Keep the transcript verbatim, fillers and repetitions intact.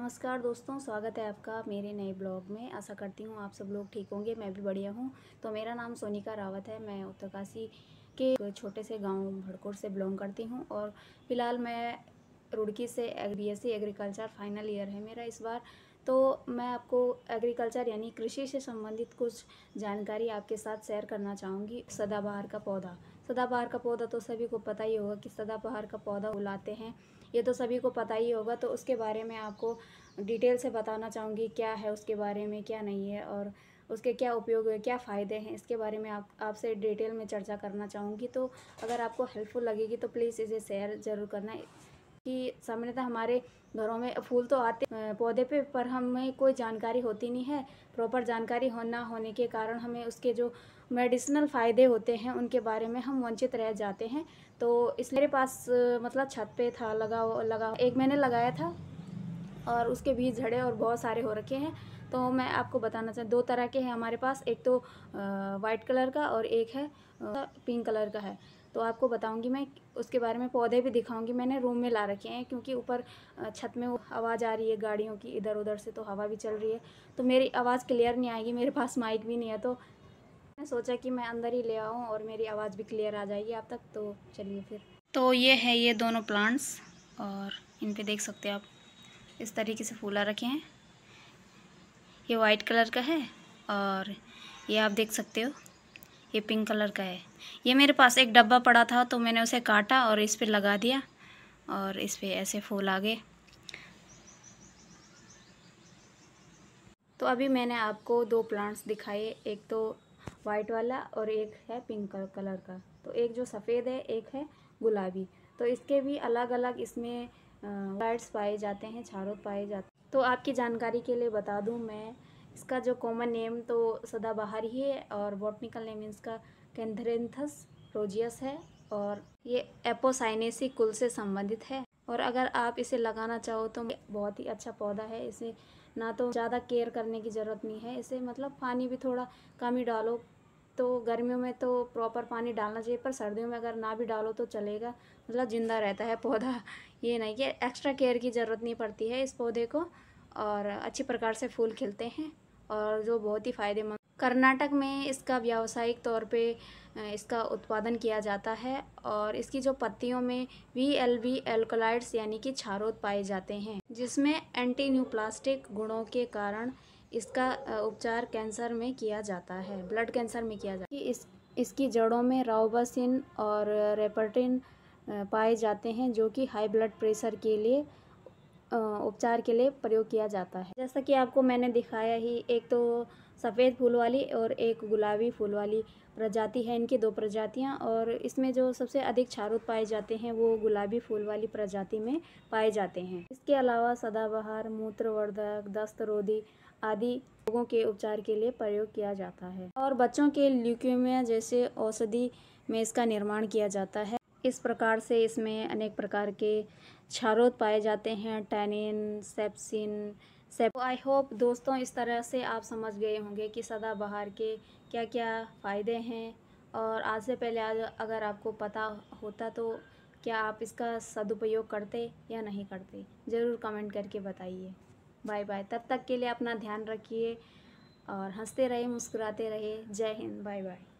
नमस्कार दोस्तों, स्वागत है आपका मेरे नए ब्लॉग में। आशा करती हूँ आप सब लोग ठीक होंगे, मैं भी बढ़िया हूँ। तो मेरा नाम सोनिका रावत है। मैं उत्तरकाशी के छोटे से गांव भड़कोट से बिलोंग करती हूँ और फिलहाल मैं रुड़की से B S C agriculture final year है मेरा इस बार। तो मैं आपको एग्रीकल्चर यानी कृषि से संबंधित कुछ जानकारी आपके साथ शेयर करना चाहूँगी। सदाबहार का पौधा सदाबहार का पौधा तो सभी को पता ही होगा कि सदाबहार का पौधा उगाते हैं, ये तो सभी को पता ही होगा। तो उसके बारे में आपको डिटेल से बताना चाहूँगी, क्या है उसके बारे में, क्या नहीं है और उसके क्या उपयोग है, क्या फ़ायदे हैं, इसके बारे में आप आपसे डिटेल में चर्चा करना चाहूँगी। तो अगर आपको हेल्पफुल लगेगी तो प्लीज़ इसे शेयर ज़रूर करना। कि सामान्यतः हमारे घरों में फूल तो आते पौधे पे, पर हमें कोई जानकारी होती नहीं है। प्रॉपर जानकारी हो ना होने के कारण हमें उसके जो मेडिसिनल फ़ायदे होते हैं उनके बारे में हम वंचित रह जाते हैं। तो इस मेरे पास मतलब छत पे था लगा लगा एक मैंने लगाया था और उसके बीज झड़े और बहुत सारे हो रखे हैं। तो मैं आपको बताना चाहती, दो तरह के हैं हमारे पास, एक तो वाइट कलर का और एक है पिंक कलर का है। तो आपको बताऊंगी मैं उसके बारे में, पौधे भी दिखाऊंगी। मैंने रूम में ला रखे हैं क्योंकि ऊपर छत में आवाज़ आ रही है गाड़ियों की इधर उधर से, तो हवा भी चल रही है तो मेरी आवाज़ क्लियर नहीं आएगी। मेरे पास माइक भी नहीं है, तो मैंने सोचा कि मैं अंदर ही ले आऊँ और मेरी आवाज़ भी क्लियर आ जाएगी आप तक। तो चलिए फिर। तो ये है ये दोनों प्लांट्स और इन पर देख सकते हैं आप, इस तरीके से फूला रखे हैं। ये वाइट कलर का है और ये आप देख सकते हो ये पिंक कलर का है। ये मेरे पास एक डब्बा पड़ा था तो मैंने उसे काटा और इस पे लगा दिया और इस पे ऐसे फूल आ गए। तो अभी मैंने आपको दो प्लांट्स दिखाए, एक तो वाइट वाला और एक है पिंक कलर का। तो एक जो सफ़ेद है, एक है गुलाबी। तो इसके भी अलग अलग इसमें लाइट्स पाए जाते हैं, छारों पाए जाते हैं। तो आपकी जानकारी के लिए बता दूं मैं, इसका जो कॉमन नेम तो सदाबहार ही है और बॉटनिकल नेम इसका कैंथरेंथस रोजियस है और ये एपोसाइनेसी कुल से संबंधित है। और अगर आप इसे लगाना चाहो तो बहुत ही अच्छा पौधा है। इसे ना तो ज़्यादा केयर करने की ज़रूरत नहीं है, इसे मतलब पानी भी थोड़ा कम ही डालो। तो गर्मियों में तो प्रॉपर पानी डालना चाहिए, पर सर्दियों में अगर ना भी डालो तो चलेगा, मतलब ज़िंदा रहता है पौधा। ये नहीं कि एक्स्ट्रा केयर की ज़रूरत नहीं पड़ती है इस पौधे को और अच्छी प्रकार से फूल खिलते हैं और जो बहुत ही फ़ायदेमंद। कर्नाटक में इसका व्यावसायिक तौर पे इसका उत्पादन किया जाता है और इसकी जो पत्तियों में वी एल बी एल्कोलाइड्स यानी कि क्षारोद पाए जाते हैं, जिसमें एंटी न्यूप्लास्टिक गुणों के कारण इसका उपचार कैंसर में किया जाता है, ब्लड कैंसर में किया जाता है। इस इसकी जड़ों में राउबसिन और रेपर्टिन पाए जाते हैं जो कि हाई ब्लड प्रेशर के लिए उपचार के लिए प्रयोग किया जाता है। जैसा कि आपको मैंने दिखाया ही, एक तो सफ़ेद फूल वाली और एक गुलाबी फूल वाली प्रजाति है, इनकी दो प्रजातियां। और इसमें जो सबसे अधिक क्षारोद पाए जाते हैं वो गुलाबी फूल वाली प्रजाति में पाए जाते हैं। इसके अलावा सदाबहार मूत्रवर्धक, दस्त रोधी आदि रोगों के उपचार के लिए प्रयोग किया जाता है और बच्चों के ल्यूकेमिया जैसे औषधि में इसका निर्माण किया जाता है। इस प्रकार से इसमें अनेक प्रकार के क्षारोद पाए जाते हैं, टैनिन, सेप्सिन, सेप। आई होप दोस्तों इस तरह से आप समझ गए होंगे कि सदाबहार के क्या क्या फ़ायदे हैं। और आज से पहले आज अगर आपको पता होता तो क्या आप इसका सदुपयोग करते या नहीं करते, ज़रूर कमेंट करके बताइए। बाय बाय, तब तक के लिए अपना ध्यान रखिए और हंसते रहिए, मुस्कुराते रहिए। जय हिंद, बाय बाय।